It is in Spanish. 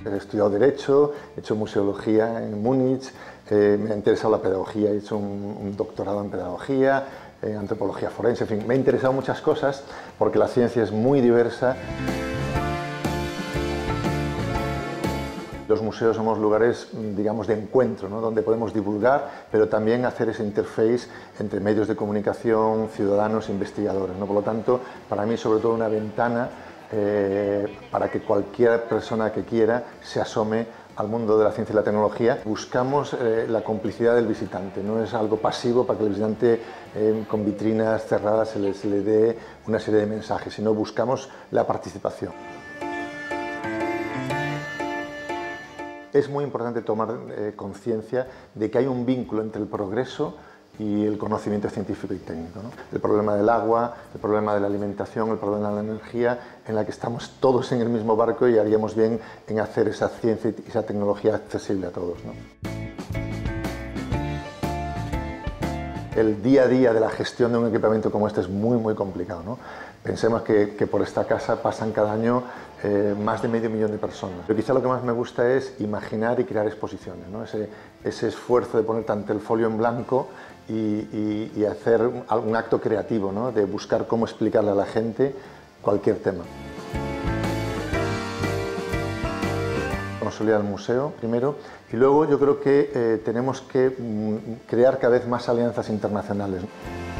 He estudiado Derecho, he hecho Museología en Múnich, me ha interesado la pedagogía, he hecho un doctorado en Pedagogía, Antropología Forense, en fin, me ha interesado muchas cosas porque la ciencia es muy diversa. Los museos somos lugares, digamos, de encuentro, ¿no? Donde podemos divulgar, pero también hacer ese interface entre medios de comunicación, ciudadanos e investigadores, ¿no? Por lo tanto, para mí, sobre todo, una ventana para que cualquier persona que quiera se asome al mundo de la ciencia y la tecnología. Buscamos la complicidad del visitante, no es algo pasivo para que el visitante con vitrinas cerradas se le dé una serie de mensajes, sino buscamos la participación. Es muy importante tomar conciencia de que hay un vínculo entre el progreso y el conocimiento científico y técnico, ¿no? El problema del agua, el problema de la alimentación, el problema de la energía, en la que estamos todos en el mismo barco y haríamos bien en hacer esa ciencia y esa tecnología accesible a todos, ¿no? El día a día de la gestión de un equipamiento como este es muy complicado, ¿no? Pensemos que por esta casa pasan cada año más de medio millón de personas. Pero quizá lo que más me gusta es imaginar y crear exposiciones, ¿no? Ese esfuerzo de poner tanto el folio en blanco y hacer un acto creativo, ¿no? De buscar cómo explicarle a la gente cualquier tema. Consolidar el museo primero y luego yo creo que tenemos que crear cada vez más alianzas internacionales.